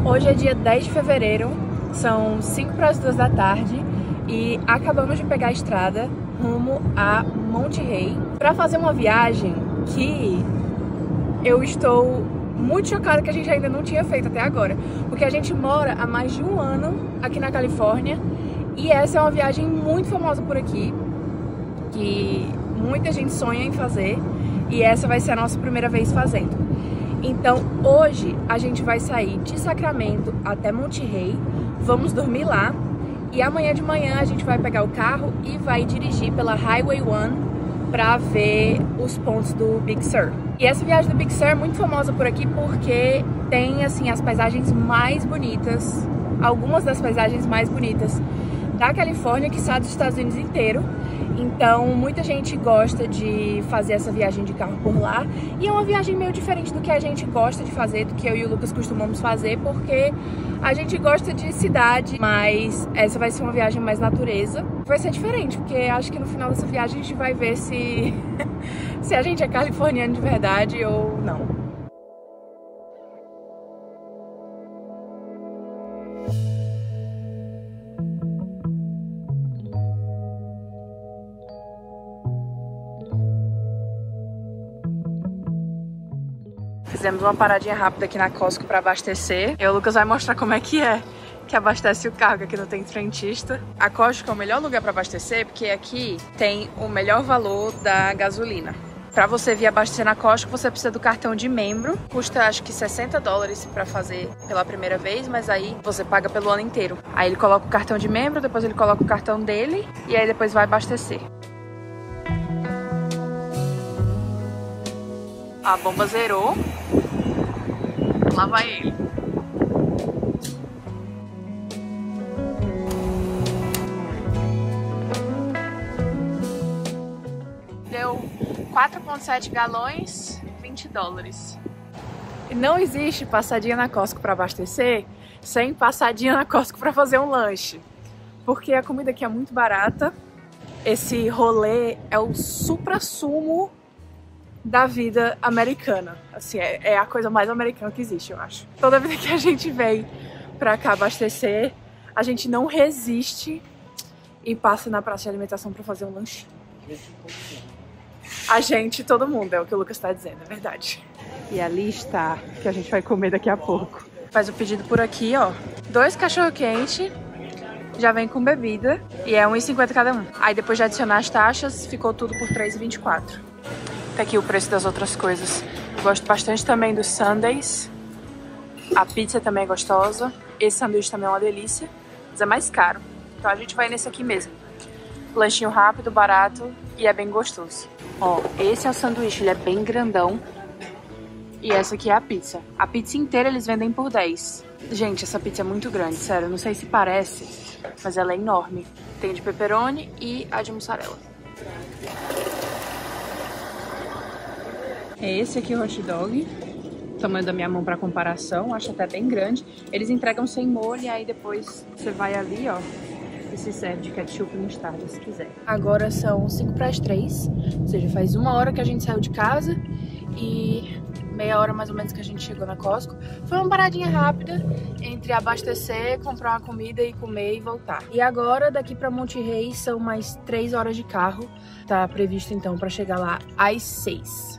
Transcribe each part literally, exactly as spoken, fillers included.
Hoje é dia dez de fevereiro, são cinco para as duas da tarde e acabamos de pegar a estrada rumo a Monte Rei para fazer uma viagem que eu estou muito chocada que a gente ainda não tinha feito até agora, porque a gente mora há mais de um ano aqui na Califórnia e essa é uma viagem muito famosa por aqui, que muita gente sonha em fazer e essa vai ser a nossa primeira vez fazendo. Então hoje a gente vai sair de Sacramento até Monte Rei, vamos dormir lá e amanhã de manhã a gente vai pegar o carro e vai dirigir pela Highway um para ver os pontos do Big Sur. E essa viagem do Big Sur é muito famosa por aqui porque tem assim as paisagens mais bonitas, algumas das paisagens mais bonitas da Califórnia, que está dos Estados Unidos inteiro. Então muita gente gosta de fazer essa viagem de carro por lá e é uma viagem meio diferente do que a gente gosta de fazer, do que eu e o Lucas costumamos fazer, porque a gente gosta de cidade, mas essa vai ser uma viagem mais natureza. Vai ser diferente, porque acho que no final dessa viagem a gente vai ver se, se a gente é californiano de verdade ou não. Fizemos uma paradinha rápida aqui na Costco para abastecer. E o Lucas vai mostrar como é que é que abastece o carro, que aqui não tem frentista. A Costco é o melhor lugar para abastecer porque aqui tem o melhor valor da gasolina. Para você vir abastecer na Costco, você precisa do cartão de membro. Custa acho que sessenta dólares para fazer pela primeira vez, mas aí você paga pelo ano inteiro. Aí ele coloca o cartão de membro, depois ele coloca o cartão dele e aí depois vai abastecer. A bomba zerou. Lá vai ele. Deu quatro vírgula sete galões, vinte dólares. Não existe passadinha na Costco para abastecer sem passadinha na Costco para fazer um lanche. Porque a comida aqui é muito barata. Esse rolê é o supra-sumo da vida americana, assim, é, é a coisa mais americana que existe, eu acho. Toda vida que a gente vem pra cá abastecer, a gente não resiste e passa na praça de alimentação pra fazer um lanchinho. A gente, todo mundo, é o que o Lucas tá dizendo, é verdade. E ali está, que a gente vai comer daqui a pouco. Faz o pedido por aqui, ó, dois cachorro-quente, já vem com bebida e é um real e cinquenta cada um. Aí depois de adicionar as taxas, ficou tudo por três reais e vinte e quatro centavos. Tá aqui o preço das outras coisas. Gosto bastante também dos sundaes. A pizza também é gostosa. Esse sanduíche também é uma delícia, mas é mais caro. Então a gente vai nesse aqui mesmo. Lanchinho rápido, barato e é bem gostoso. Ó, esse é o sanduíche, ele é bem grandão. E essa aqui é a pizza. A pizza inteira eles vendem por dez. Gente, essa pizza é muito grande, sério. Não sei se parece, mas ela é enorme. Tem de pepperoni e a de mussarela. É esse aqui o hot dog, tamanho da minha mão para comparação, acho até bem grande. Eles entregam sem molho e aí depois você vai ali, ó, e se serve de ketchup e mostarda se quiser. Agora são cinco para as três, ou seja, faz uma hora que a gente saiu de casa e meia hora mais ou menos que a gente chegou na Costco. Foi uma paradinha rápida entre abastecer, comprar uma comida e comer e voltar. E agora daqui para Monte Rei são mais três horas de carro, tá previsto então para chegar lá às seis.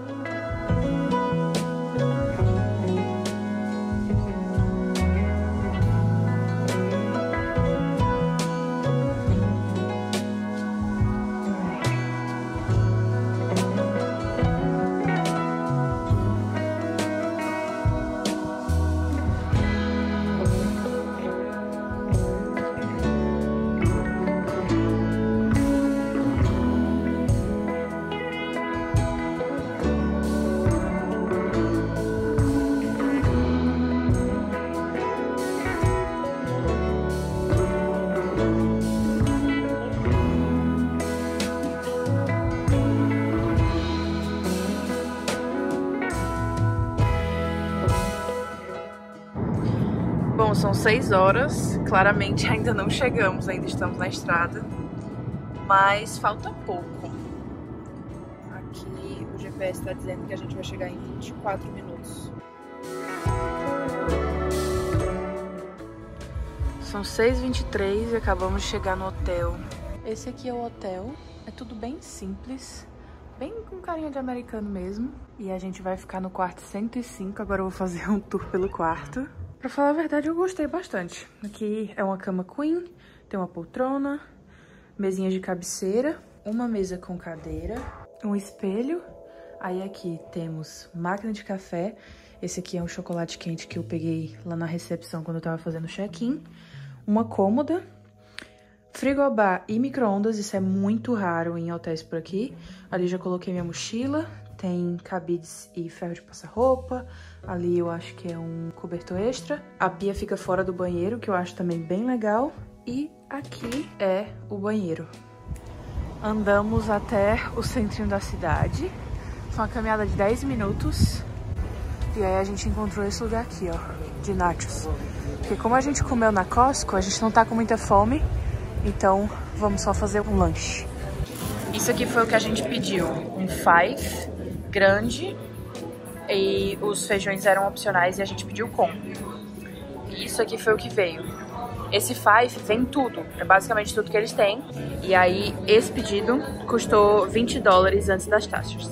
Bom, são seis horas, claramente ainda não chegamos, ainda estamos na estrada, mas falta pouco. Aqui o G P S está dizendo que a gente vai chegar em vinte e quatro minutos. São seis e vinte e três e acabamos de chegar no hotel. Esse aqui é o hotel. É tudo bem simples. Bem com carinha de americano mesmo. E a gente vai ficar no quarto cento e cinco. Agora eu vou fazer um tour pelo quarto. Pra falar a verdade, eu gostei bastante. Aqui é uma cama queen. Tem uma poltrona. Mesinha de cabeceira. Uma mesa com cadeira. Um espelho. Aí aqui temos máquina de café. Esse aqui é um chocolate quente que eu peguei lá na recepção quando eu tava fazendo o check-in. Uma cômoda, frigobar e micro-ondas, isso é muito raro em hotéis por aqui. Ali já coloquei minha mochila, tem cabides e ferro de passar roupa. Ali eu acho que é um cobertor extra. A pia fica fora do banheiro, que eu acho também bem legal. E aqui é o banheiro. Andamos até o centrinho da cidade. Foi uma caminhada de dez minutos. E aí a gente encontrou esse lugar aqui, ó, de nachos. Porque como a gente comeu na Costco, a gente não tá com muita fome, então vamos só fazer um lanche. Isso aqui foi o que a gente pediu, um five grande, e os feijões eram opcionais e a gente pediu com. E isso aqui foi o que veio. Esse five vem tudo, é basicamente tudo que eles têm. E aí esse pedido custou vinte dólares antes das taxas.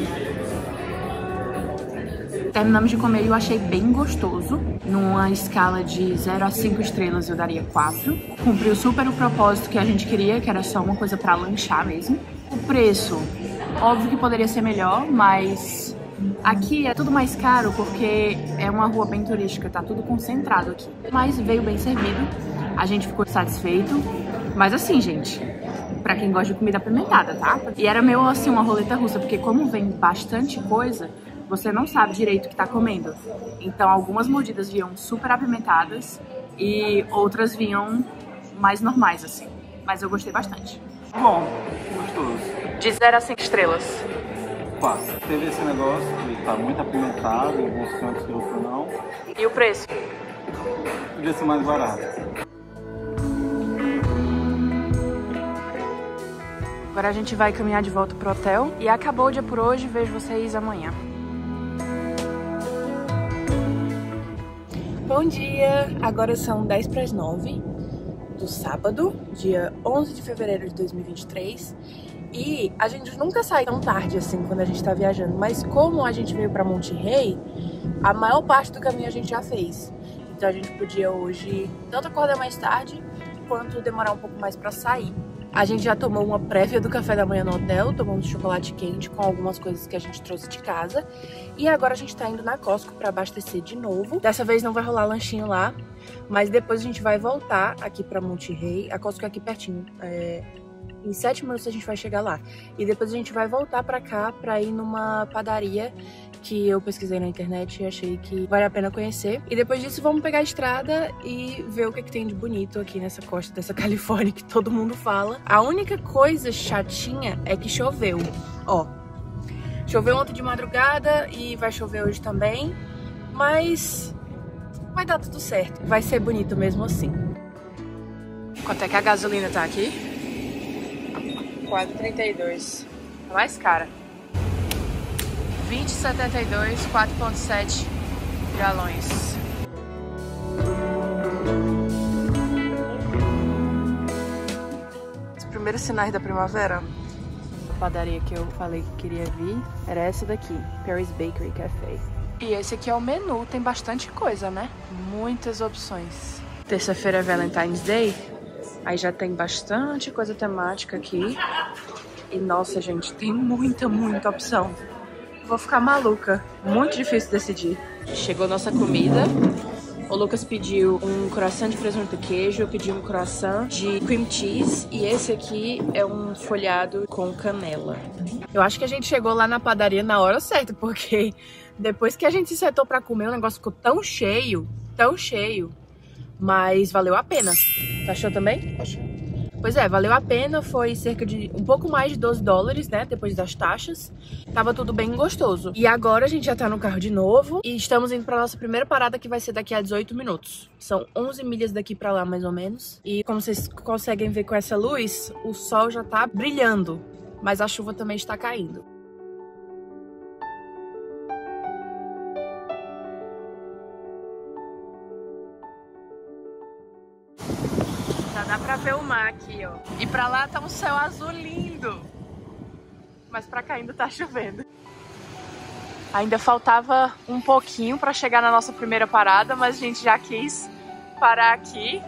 Terminamos de comer e eu achei bem gostoso. Numa escala de zero a cinco estrelas eu daria quatro. Cumpriu super o propósito que a gente queria, que era só uma coisa pra lanchar mesmo. O preço, óbvio que poderia ser melhor, mas aqui é tudo mais caro porque é uma rua bem turística, tá tudo concentrado aqui. Mas veio bem servido, a gente ficou satisfeito. Mas assim, gente, pra quem gosta de comida apimentada, tá? E era meio assim uma roleta russa, porque como vem bastante coisa, você não sabe direito o que tá comendo. Então algumas mordidas vinham super apimentadas e outras vinham mais normais, assim. Mas eu gostei bastante. Bom, gostoso. De zero a cinco estrelas. quatro. Teve esse negócio que tá muito apimentado, em alguns cantos e outros não. E o preço? Podia ser mais barato. Agora a gente vai caminhar de volta pro hotel. E acabou o dia por hoje, vejo vocês amanhã. Bom dia! Agora são dez para as nove do sábado, dia onze de fevereiro de dois mil e vinte e três. E a gente nunca sai tão tarde assim quando a gente tá viajando, mas como a gente veio pra Monte Rei, a maior parte do caminho a gente já fez. Então a gente podia hoje tanto acordar mais tarde, quanto demorar um pouco mais pra sair. A gente já tomou uma prévia do café da manhã no hotel, tomamos chocolate quente com algumas coisas que a gente trouxe de casa. E agora a gente tá indo na Costco pra abastecer de novo. Dessa vez não vai rolar lanchinho lá, mas depois a gente vai voltar aqui pra Monte Rei. A Costco é aqui pertinho, é... em sete minutos a gente vai chegar lá. E depois a gente vai voltar pra cá pra ir numa padaria que eu pesquisei na internet e achei que vale a pena conhecer. E depois disso vamos pegar a estrada e ver o que, é que tem de bonito aqui nessa costa dessa Califórnia que todo mundo fala. A única coisa chatinha é que choveu. Ó, choveu ontem de madrugada e vai chover hoje também. Mas vai dar tudo certo. Vai ser bonito mesmo assim. Quanto é que a gasolina tá aqui? quatro e trinta e dois. É mais cara. vinte e setenta e dois, quatro ponto sete galões. Os primeiros sinais da primavera. A padaria que eu falei que queria vir era essa daqui, Perry's Bakery Cafe. E esse aqui é o menu, tem bastante coisa, né? Muitas opções. Terça-feira é Valentine's Day. Aí já tem bastante coisa temática aqui. E nossa, gente, tem muita, muita opção. Vou ficar maluca. Muito difícil decidir. Chegou nossa comida. O Lucas pediu um croissant de presunto e queijo. Eu pedi um croissant de cream cheese. E esse aqui é um folhado com canela. Eu acho que a gente chegou lá na padaria na hora certa, porque depois que a gente se setou pra comer, o negócio ficou tão cheio, tão cheio. Mas valeu a pena. Tu achou também? Achei. Pois é, valeu a pena. Foi cerca de um pouco mais de doze dólares, né? Depois das taxas. Tava tudo bem gostoso. E agora a gente já tá no carro de novo. E estamos indo pra nossa primeira parada, que vai ser daqui a dezoito minutos. São onze milhas daqui pra lá, mais ou menos. E como vocês conseguem ver com essa luz, o sol já tá brilhando. Mas a chuva também está caindo. Já dá pra ver o mar aqui, ó. E pra lá tá um céu azul lindo. Mas pra cá ainda tá chovendo. Ainda faltava um pouquinho pra chegar na nossa primeira parada, mas a gente já quis parar aqui.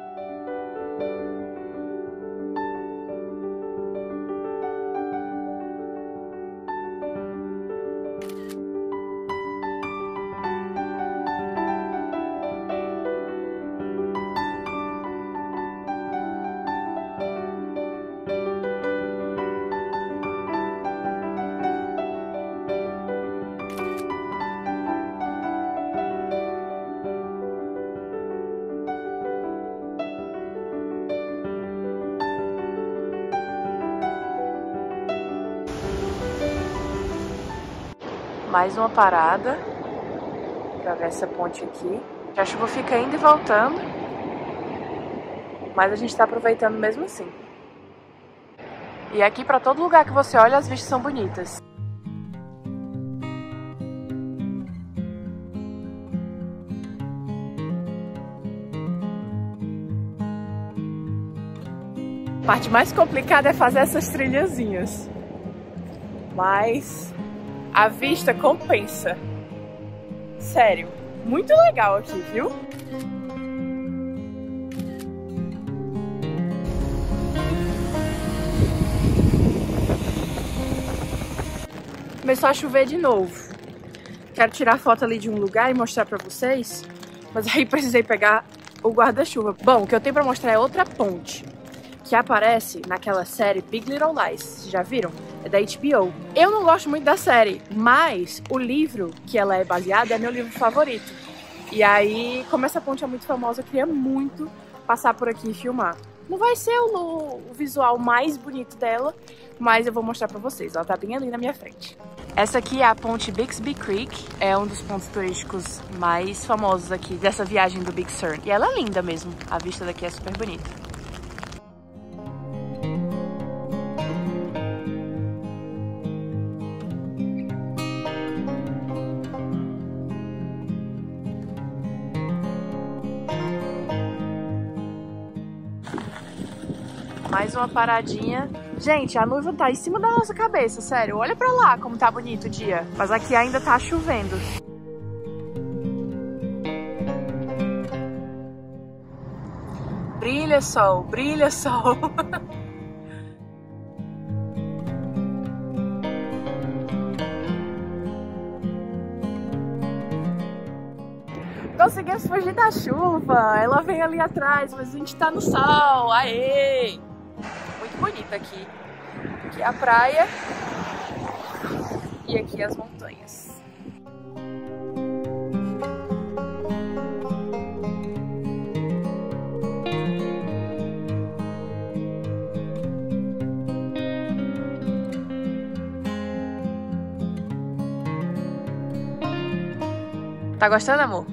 Mais uma parada pra ver essa ponte aqui. A chuva fica indo e voltando, mas a gente tá aproveitando mesmo assim. E aqui pra todo lugar que você olha, as vistas são bonitas. A parte mais complicada é fazer essas trilhazinhas, mas a vista compensa. Sério, muito legal aqui, viu? Começou a chover de novo. Quero tirar foto ali de um lugar e mostrar pra vocês, mas aí precisei pegar o guarda-chuva. Bom, o que eu tenho pra mostrar é outra ponte, que aparece naquela série Big Little Lies. Já viram? É da H B O. Eu não gosto muito da série, mas o livro que ela é baseada é meu livro favorito. E aí, como essa ponte é muito famosa, eu queria muito passar por aqui e filmar. Não vai ser o, o visual mais bonito dela, mas eu vou mostrar pra vocês. Ela tá bem ali na minha frente. Essa aqui é a ponte Bixby Creek, é um dos pontos turísticos mais famosos aqui dessa viagem do Big Sur. E ela é linda mesmo, a vista daqui é super bonita. Mais uma paradinha. Gente, a nuvem tá em cima da nossa cabeça, sério. Olha pra lá como tá bonito o dia. Mas aqui ainda tá chovendo. Brilha sol, brilha sol. Conseguimos fugir da chuva. Ela vem ali atrás, mas a gente tá no sol. Aê! Muito bonita aqui. Aqui é a praia e aqui as montanhas. Tá gostando, amor?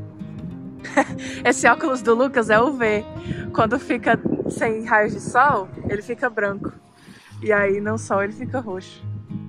Esse óculos do Lucas é U V. Quando fica sem raios de sol, ele fica branco. E aí no sol ele fica roxo.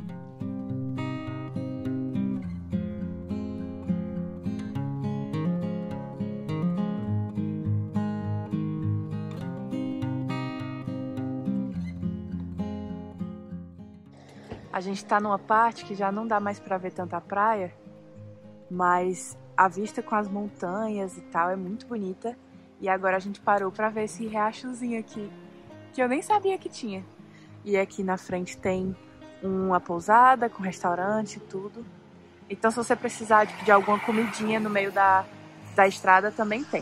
A gente tá numa parte que já não dá mais pra ver tanta praia, mas a vista com as montanhas e tal é muito bonita. E agora a gente parou pra ver esse riachozinho aqui, que eu nem sabia que tinha. E aqui na frente tem uma pousada com restaurante e tudo. Então se você precisar de pedir alguma comidinha no meio da, da estrada, também tem.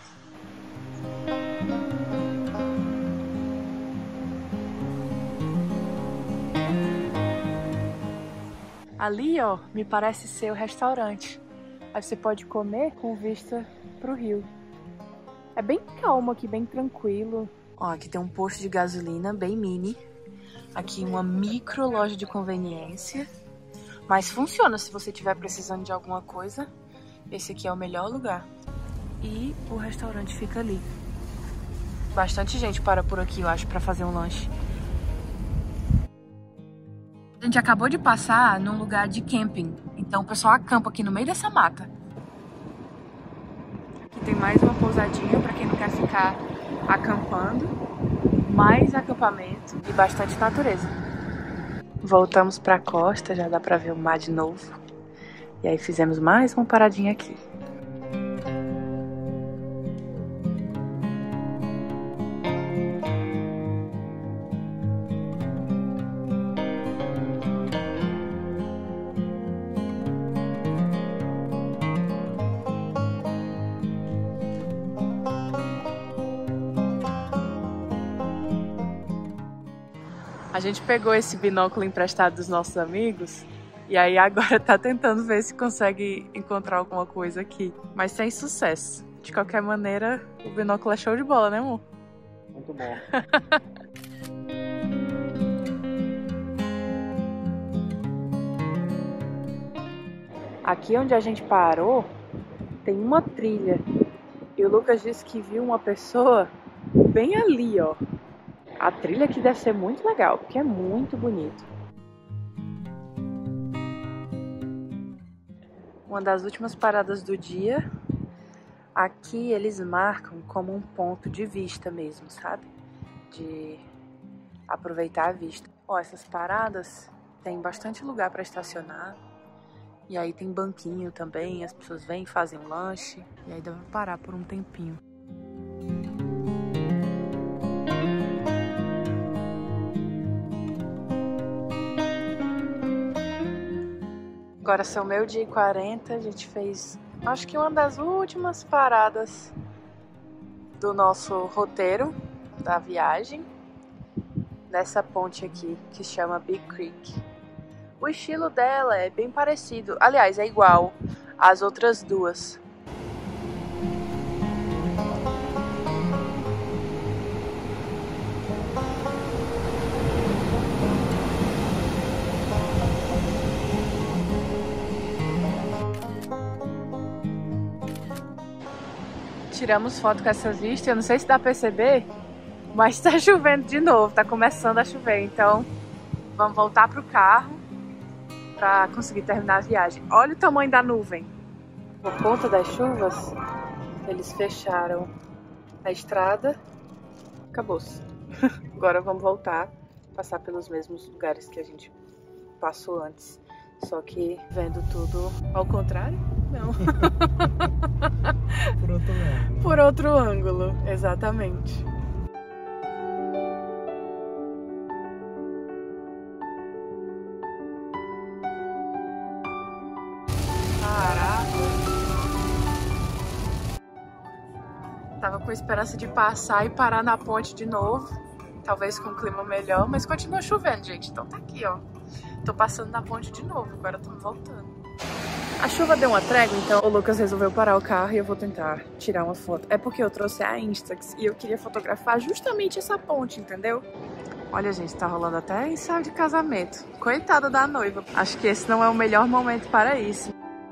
Ali, ó, me parece ser o restaurante. Aí você pode comer com vista pro rio. É bem calmo aqui, bem tranquilo. Ó, aqui tem um posto de gasolina bem mini. Aqui uma micro loja de conveniência. Mas funciona se você estiver precisando de alguma coisa. Esse aqui é o melhor lugar. E o restaurante fica ali. Bastante gente para por aqui, eu acho, para fazer um lanche. A gente acabou de passar num lugar de camping. Então o pessoal acampa aqui no meio dessa mata. Aqui tem mais uma pousadinha para quem não quer ficar acampando. Mais acampamento e bastante natureza. Voltamos para a costa, já dá para ver o mar de novo. E aí fizemos mais uma paradinha aqui. A gente pegou esse binóculo emprestado dos nossos amigos e aí agora tá tentando ver se consegue encontrar alguma coisa aqui, mas sem sucesso. De qualquer maneira, o binóculo é show de bola, né, amor? Muito bom. Aqui onde a gente parou, tem uma trilha. E o Lucas disse que viu uma pessoa bem ali, ó. A trilha aqui deve ser muito legal, porque é muito bonito. Uma das últimas paradas do dia. Aqui eles marcam como um ponto de vista mesmo, sabe? De aproveitar a vista. Ó, essas paradas tem bastante lugar para estacionar. E aí tem banquinho também, as pessoas vêm, fazem um lanche. E aí dá pra parar por um tempinho. Agora são meio-dia e quarenta, a gente fez, acho que uma das últimas paradas do nosso roteiro da viagem, nessa ponte aqui, que se chama Big Creek. O estilo dela é bem parecido, aliás, é igual às outras duas. Tiramos foto com essa vista, eu não sei se dá pra perceber, mas tá chovendo de novo, tá começando a chover, então vamos voltar pro carro pra conseguir terminar a viagem. Olha o tamanho da nuvem. Por conta das chuvas, eles fecharam a estrada, acabou-se. Agora vamos voltar, passar pelos mesmos lugares que a gente passou antes, só que vendo tudo ao contrário. Não. Por outro ângulo. Por outro ângulo, exatamente. Caraca. Tava com esperança de passar e parar na ponte de novo. Talvez com um clima melhor, mas continua chovendo, gente. Então tá aqui, ó. Tô passando na ponte de novo, agora tô voltando. A chuva deu uma trégua, então o Lucas resolveu parar o carro e eu vou tentar tirar uma foto. É porque eu trouxe a Instax e eu queria fotografar justamente essa ponte, entendeu? Olha, gente, tá rolando até ensaio de casamento. Coitada da noiva. Acho que esse não é o melhor momento para isso.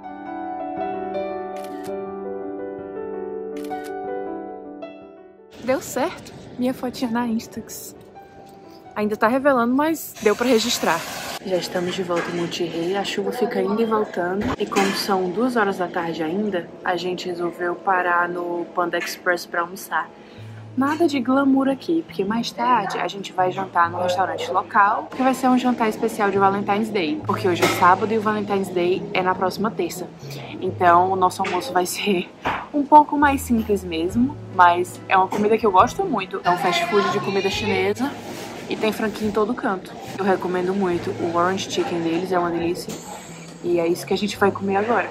Deu certo. Minha fotinha na Instax. Ainda tá revelando, mas deu pra registrar. Já estamos de volta em Monterrey, a chuva fica indo e voltando. E como são duas horas da tarde ainda, a gente resolveu parar no Panda Express pra almoçar. Nada de glamour aqui, porque mais tarde a gente vai jantar no restaurante local, que vai ser um jantar especial de Valentine's Day, porque hoje é sábado e o Valentine's Day é na próxima terça. Então o nosso almoço vai ser um pouco mais simples mesmo, mas é uma comida que eu gosto muito. É um fast food de comida chinesa e tem franquia em todo canto. Eu recomendo muito, o Orange Chicken deles é uma delícia e é isso que a gente vai comer agora.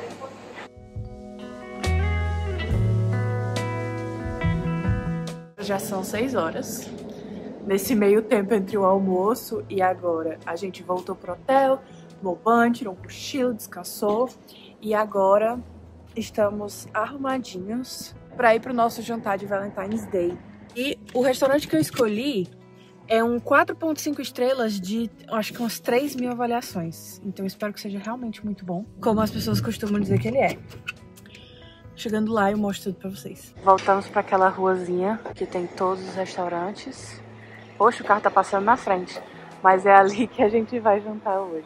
Já são seis horas. Nesse meio tempo entre o almoço e agora, a gente voltou pro hotel, tomou banho, tirou um cochilo, descansou. E agora estamos arrumadinhos para ir pro nosso jantar de Valentine's Day. E o restaurante que eu escolhi é um quatro ponto cinco estrelas de, acho que umas três mil avaliações. Então espero que seja realmente muito bom, como as pessoas costumam dizer que ele é. Chegando lá eu mostro tudo pra vocês. Voltamos pra aquela ruazinha que tem todos os restaurantes. Poxa, o carro tá passando na frente. Mas é ali que a gente vai jantar hoje.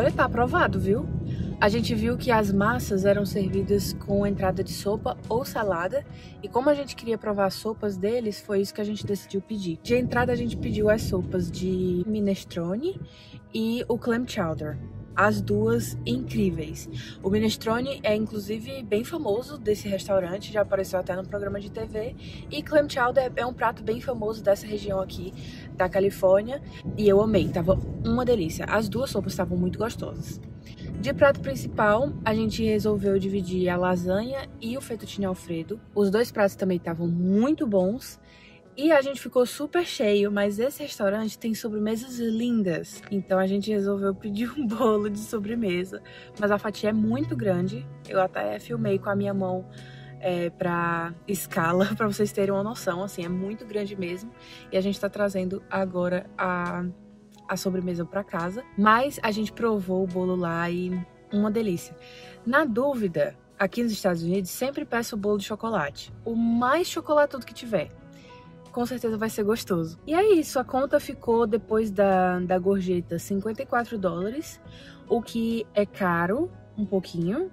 Olha, tá aprovado, viu? A gente viu que as massas eram servidas com entrada de sopa ou salada, e como a gente queria provar as sopas deles, foi isso que a gente decidiu pedir. De entrada a gente pediu as sopas de minestrone e o clam chowder. As duas incríveis. O minestrone é inclusive bem famoso desse restaurante, já apareceu até no programa de T V. E clam chowder é um prato bem famoso dessa região aqui da Califórnia. E eu amei, tava uma delícia. As duas sopas estavam muito gostosas. De prato principal, a gente resolveu dividir a lasanha e o fettuccine alfredo. Os dois pratos também estavam muito bons. E a gente ficou super cheio, mas esse restaurante tem sobremesas lindas. Então a gente resolveu pedir um bolo de sobremesa. Mas a fatia é muito grande. Eu até filmei com a minha mão é, pra escala, pra vocês terem uma noção. Assim, é muito grande mesmo. E a gente tá trazendo agora a, a sobremesa pra casa. Mas a gente provou o bolo lá e uma delícia. Na dúvida, aqui nos Estados Unidos, sempre peço o bolo de chocolate. O mais chocolatudo que tiver. Com certeza vai ser gostoso. E é isso, a conta ficou, depois da, da gorjeta, cinquenta e quatro dólares, o que é caro, um pouquinho,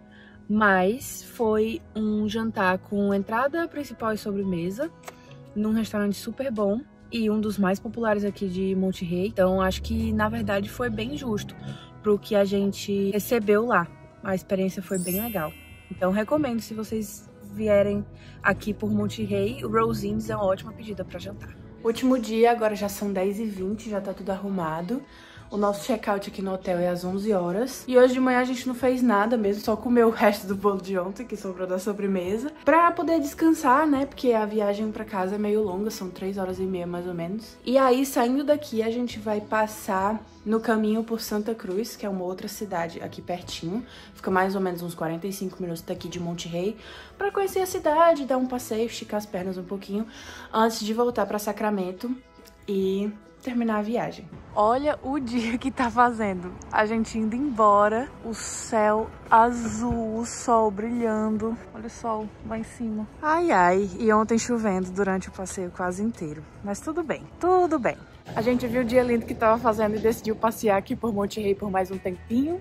mas foi um jantar com entrada principal e sobremesa, num restaurante super bom e um dos mais populares aqui de Monte Rey. Então acho que, na verdade, foi bem justo pro que a gente recebeu lá. A experiência foi bem legal. Então recomendo, se vocês vierem aqui por Monte Rey, o Rosines é uma ótima pedida para jantar. Último dia, agora já são dez e vinte, já tá tudo arrumado. O nosso check-out aqui no hotel é às onze horas. E hoje de manhã a gente não fez nada mesmo, só comeu o resto do bolo de ontem, que sobrou da sobremesa, pra poder descansar, né? Porque a viagem pra casa é meio longa, são três horas e meia mais ou menos. E aí, saindo daqui, a gente vai passar no caminho por Santa Cruz, que é uma outra cidade aqui pertinho. Fica mais ou menos uns quarenta e cinco minutos daqui de Monte Rey, pra conhecer a cidade, dar um passeio, esticar as pernas um pouquinho, antes de voltar pra Sacramento e terminar a viagem. Olha o dia que tá fazendo. A gente indo embora, o céu azul, o sol brilhando. Olha o sol lá em cima. Ai, ai. E ontem chovendo durante o passeio quase inteiro. Mas tudo bem, tudo bem. A gente viu o dia lindo que tava fazendo e decidiu passear aqui por Monte Rey por mais um tempinho.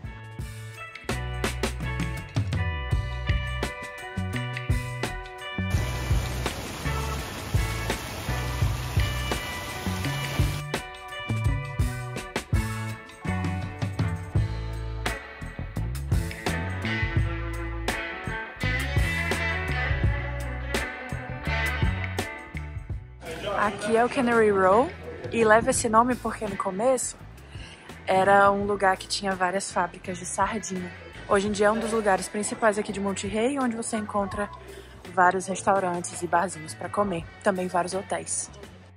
Aqui é o Cannery Row e leva esse nome porque no começo era um lugar que tinha várias fábricas de sardinha. Hoje em dia é um dos lugares principais aqui de Monte Rey, onde você encontra vários restaurantes e barzinhos para comer, também vários hotéis.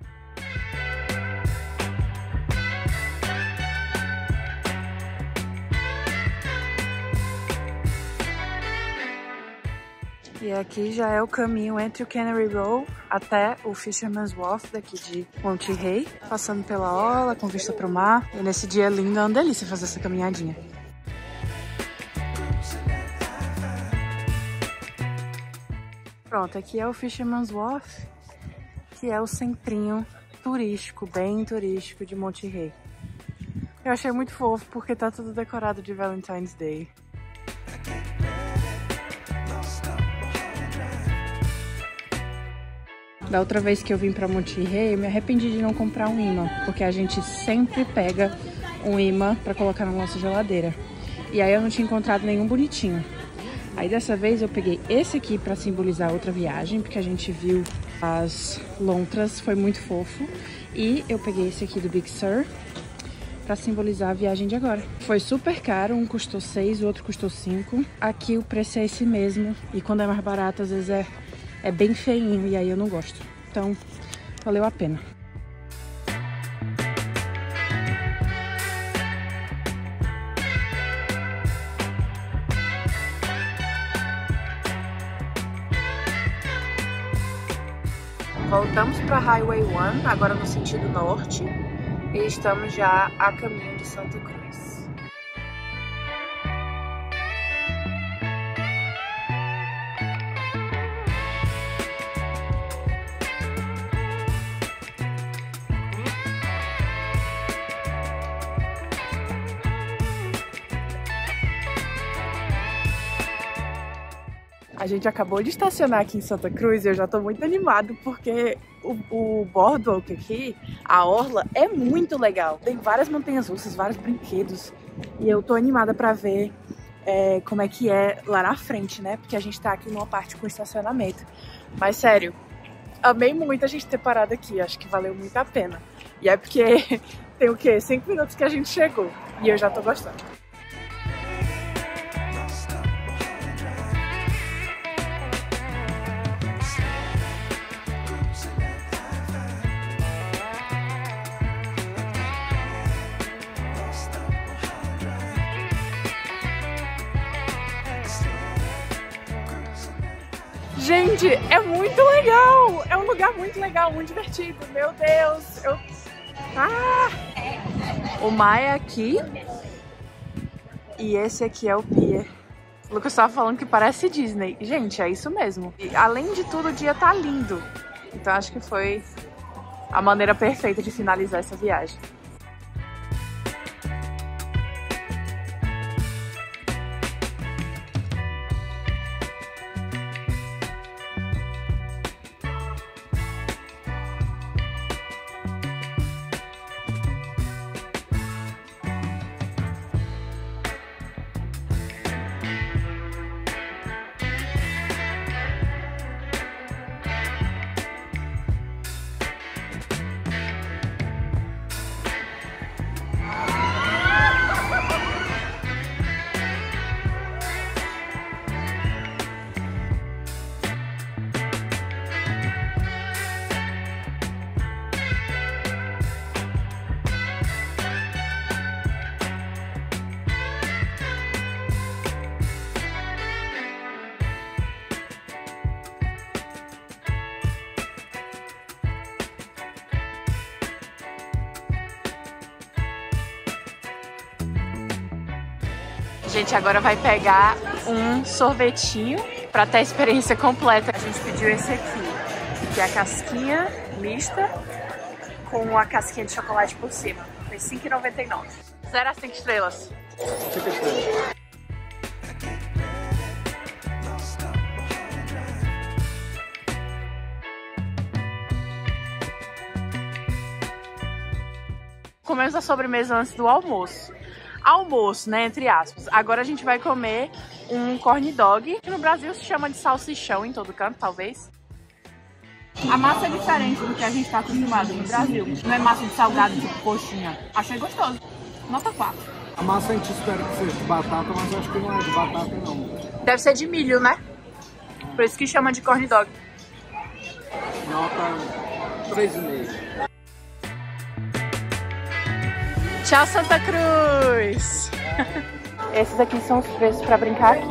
E aqui já é o caminho entre o Cannery Row até o Fisherman's Wharf daqui de Monte Rey, passando pela orla, com vista para o mar. E nesse dia lindo, é uma delícia fazer essa caminhadinha. Pronto, aqui é o Fisherman's Wharf, que é o centrinho turístico, bem turístico de Monte Rey. Eu achei muito fofo porque tá tudo decorado de Valentine's Day. Da outra vez que eu vim pra Monte Rey, eu me arrependi de não comprar um imã, porque a gente sempre pega um imã pra colocar na nossa geladeira. E aí eu não tinha encontrado nenhum bonitinho. Aí dessa vez eu peguei esse aqui pra simbolizar outra viagem, porque a gente viu as lontras, foi muito fofo. E eu peguei esse aqui do Big Sur pra simbolizar a viagem de agora. Foi super caro, um custou seis, o outro custou cinco. Aqui o preço é esse mesmo, e quando é mais barato às vezes é É bem feinho e aí eu não gosto. Então, valeu a pena. Voltamos para Highway um, agora no sentido norte. E estamos já a caminho de Santa Cruz. A gente acabou de estacionar aqui em Santa Cruz e eu já tô muito animado porque o, o boardwalk aqui, a orla, é muito legal. Tem várias montanhas russas, vários brinquedos e eu tô animada pra ver é, como é que é lá na frente, né? Porque a gente tá aqui numa parte com estacionamento. Mas sério, amei muito a gente ter parado aqui, acho que valeu muito a pena. E é porque tem o quê? cinco minutos que a gente chegou e eu já tô gostando. Gente, é muito legal! É um lugar muito legal, muito divertido. Meu Deus! Eu... Ah! O mar é aqui e esse aqui é o pier. O Lucas estava falando que parece Disney. Gente, é isso mesmo. E, além de tudo, o dia tá lindo. Então acho que foi a maneira perfeita de finalizar essa viagem. A gente agora vai pegar um sorvetinho para ter a experiência completa. A gente pediu esse aqui, que é a casquinha mista com a casquinha de chocolate por cima. Foi cinco reais e noventa e nove centavos. zero a cinco estrelas. cinco estrelas. Comemos a sobremesa antes do almoço. Almoço, né, entre aspas. Agora a gente vai comer um corn dog, que no Brasil se chama de salsichão em todo canto, talvez. A massa é diferente do que a gente tá acostumado no Brasil. Não é massa de salgado, tipo coxinha. Achei gostoso. Nota quatro. A massa a gente espera que seja de batata, mas acho que não é de batata, não. Deve ser de milho, né? Por isso que chama de corn dog. Nota três e meio. Tchau, Santa Cruz! Esses aqui são os preços para brincar aqui.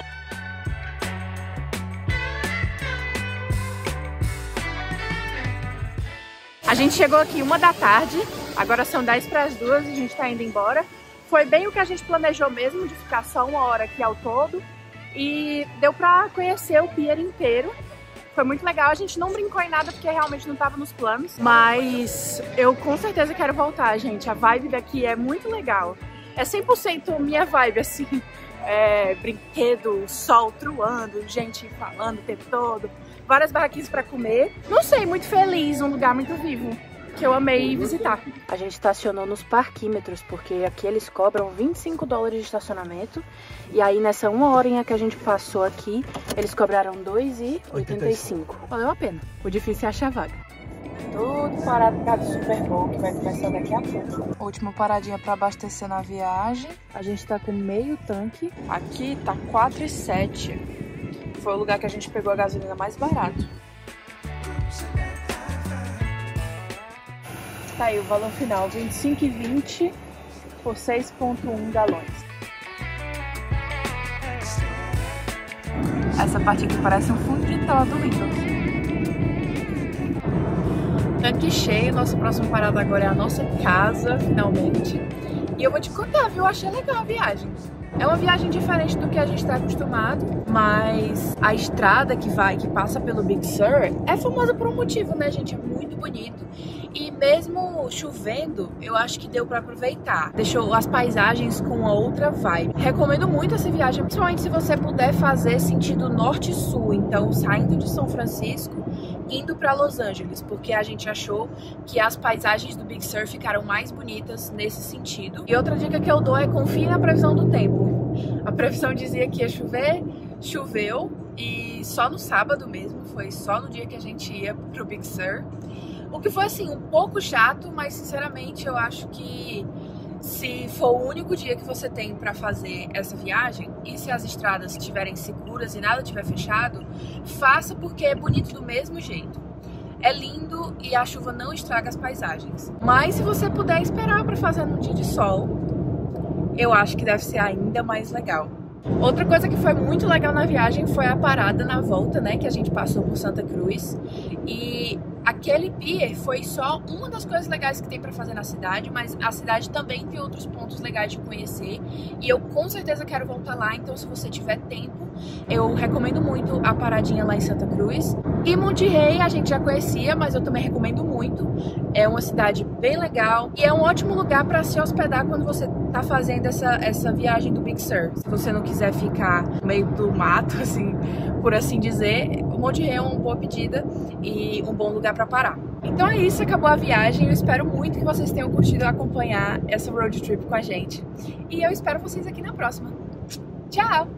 A gente chegou aqui uma da tarde, agora são dez para as duas e a gente tá indo embora. Foi bem o que a gente planejou mesmo, de ficar só uma hora aqui ao todo. E deu pra conhecer o pier inteiro. Foi muito legal, a gente não brincou em nada porque realmente não estava nos planos. Mas eu com certeza quero voltar, gente. A vibe daqui é muito legal. É cem por cento minha vibe, assim. É, brinquedo, sol truando, gente falando o tempo todo. Várias barraquinhas para comer. Não sei, muito feliz, um lugar muito vivo. Que eu amei visitar. A gente estacionou nos parquímetros, porque aqui eles cobram vinte e cinco dólares de estacionamento. E aí nessa uma horinha que a gente passou aqui, eles cobraram dois reais e oitenta e cinco centavos. Valeu a pena. O difícil é achar vaga. Tudo parado por causa do Super Bowl, que vai começar daqui a pouco. Última paradinha para abastecer na viagem. A gente tá com meio tanque. Aqui tá quatro e sete. Foi o lugar que a gente pegou a gasolina mais barato. Tá aí o valor final, vinte e cinco e vinte por seis vírgula um galões. Essa parte aqui parece um fundo de tela do Windows. Tanque cheio, nossa próxima parada agora é a nossa casa, finalmente. E eu vou te contar, viu? Eu achei legal a viagem. É uma viagem diferente do que a gente está acostumado. mas a estrada que vai, que passa pelo Big Sur é famosa por um motivo, né, gente? É muito bonito. E mesmo chovendo, eu acho que deu pra aproveitar. Deixou as paisagens com uma outra vibe. Recomendo muito essa viagem, principalmente se você puder fazer sentido norte-sul. Então, saindo de São Francisco, indo pra Los Angeles, porque a gente achou que as paisagens do Big Sur ficaram mais bonitas nesse sentido. E outra dica que eu dou é confie na previsão do tempo. A previsão dizia que ia chover, choveu, e só no sábado mesmo, foi só no dia que a gente ia pro Big Sur. O que foi, assim, um pouco chato, mas sinceramente eu acho que se for o único dia que você tem pra fazer essa viagem, e se as estradas estiverem seguras e nada estiver fechado, faça, porque é bonito do mesmo jeito. É lindo e a chuva não estraga as paisagens. Mas se você puder esperar pra fazer num dia de sol, eu acho que deve ser ainda mais legal. Outra coisa que foi muito legal na viagem foi a parada na volta, né, que a gente passou por Santa Cruz. E aquele pier foi só uma das coisas legais que tem pra fazer na cidade, mas a cidade também tem outros pontos legais de conhecer. E eu com certeza quero voltar lá, então se você tiver tempo, eu recomendo muito a paradinha lá em Santa Cruz. E Monterey a gente já conhecia, mas eu também recomendo muito. É uma cidade bem legal e é um ótimo lugar para se hospedar quando você tá fazendo essa, essa viagem do Big Sur. Se você não quiser ficar no meio do mato, assim, por assim dizer, o Monterey é uma boa pedida e um bom lugar para parar. Então é isso, acabou a viagem. Eu espero muito que vocês tenham curtido acompanhar essa road trip com a gente. E eu espero vocês aqui na próxima. Tchau!